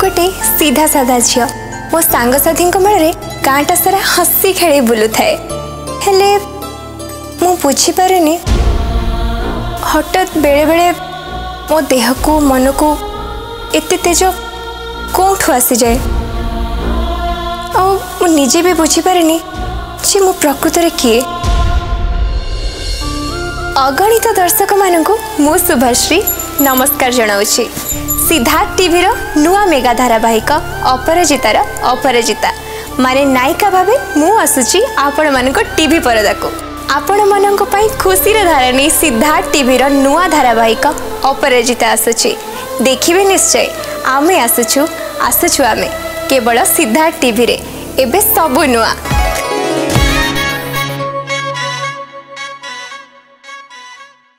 गोटे सीधा साधा झील मो सांगसाथी मेल गाँटा सारा हसी खेली बुलू थाए हेले मु बुझीपारे हठात बेले बेले मो देह को मन को एते तेज कौठू आसी जाए मु निजे भी बुझीपारे जे मो प्रकृत रे किए। अगणित दर्शक मानक मु शुभश्री नमस्कार जनाऊँगी। सिद्धार्थ टीवी रो नुआ मेगा धारावाहिक अपराजितार अपराजिता माने नायिका भावे मु आसुची आपण मानक टीवी परदा को आपण मानक पई खुशी रे धारणी सिद्धार्थ टीवी रो नुआ धारावाहिक अपराजिता आसुची देखिबे निश्चय। आमे आसुछु आमे केवल सिद्धार्थ टीवी रे एबे सबु नुआ।